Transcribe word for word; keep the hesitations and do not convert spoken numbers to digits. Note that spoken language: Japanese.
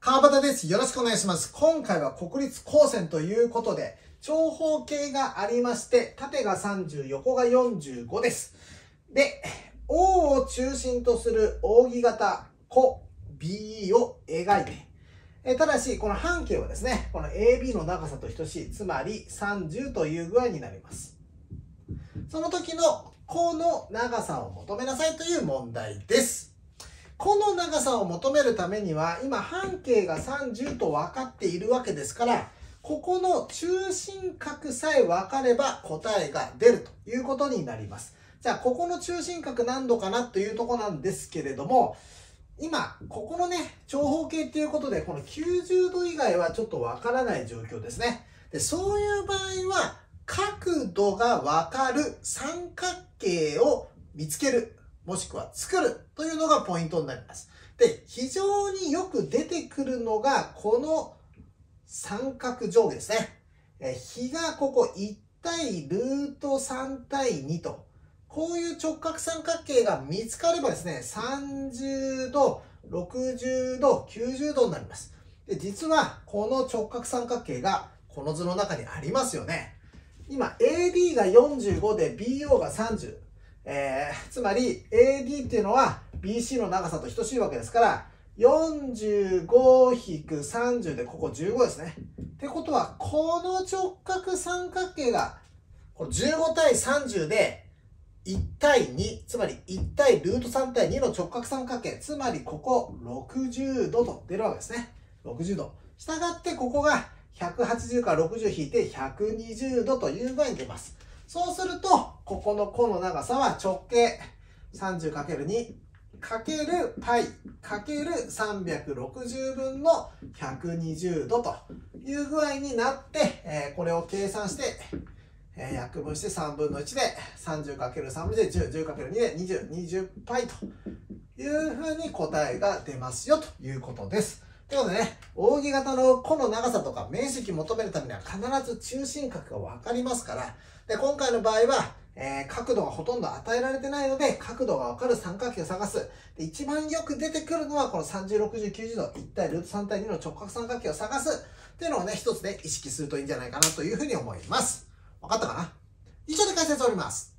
川端です。よろしくお願いします。今回は国立高専ということで、長方形がありまして、縦がさんじゅう、横がよんじゅうごです。で、O を中心とする扇形、弧、ビーイー を描いて、えただし、この半径はですね、この エービー の長さと等しい、つまりさんじゅうという具合になります。その時の弧の長さを求めなさいという問題です。弧の長さを求めるためには、今半径がさんじゅうと分かっているわけですから、ここの中心角さえ分かれば答えが出るということになります。じゃあ、ここの中心角何度かなというところなんですけれども、今、ここのね、長方形っていうことで、このきゅうじゅうど以外はちょっと分からない状況ですね。で、そういう場合は、角度が分かる三角形を見つける。もしくは作るというのがポイントになります。で、非常によく出てくるのが、この三角定規ですね。え、比がここいち対ルートさん対にと、こういう直角三角形が見つかればですね、さんじゅうど、ろくじゅうど、きゅうじゅうどになります。で、実はこの直角三角形がこの図の中にありますよね。今、エーディー がよんじゅうごで ビーオー がさんじゅう。えー、つまり エーディー っていうのは ビーシー の長さと等しいわけですから、よんじゅうご引くさんじゅうでここじゅうごですね。ってことは、この直角三角形がこれじゅうご対さんじゅうでいち対に、つまりいち対ルートさん対にの直角三角形、つまりこころくじゅうどと出るわけですね。ろくじゅうど。したがってここがひゃくはちじゅうからろくじゅう引いてひゃくにじゅうどという具合に出ます。そうすると、ここの弧の長さは直径 さんじゅうかけるに かける π かけるさんびゃくろくじゅうぶんのひゃくにじゅうどという具合になって、えー、これを計算して、えー、約分してさんぶんのいちで さんじゅうかけるさん でじゅう、じゅうかけるに でにじゅう、にじゅう π というふうに答えが出ますよということです。ということでね、扇形の弧の長さとか面積求めるためには必ず中心角が分かりますから、で、今回の場合は、えー、角度がほとんど与えられてないので、角度が分かる三角形を探す。で、一番よく出てくるのは、このさんじゅう、ろくじゅう、きゅうじゅうど、いち対ルートさん対にの直角三角形を探す。っていうのをね、一つで意識するといいんじゃないかなというふうに思います。分かったかな？以上で解説を終わります。